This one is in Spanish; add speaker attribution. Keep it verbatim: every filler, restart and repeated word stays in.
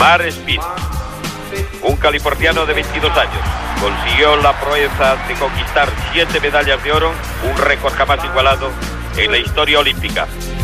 Speaker 1: Mark Speed, un californiano de veintidós años, consiguió la proeza de conquistar siete medallas de oro, un récord jamás igualado en la historia olímpica.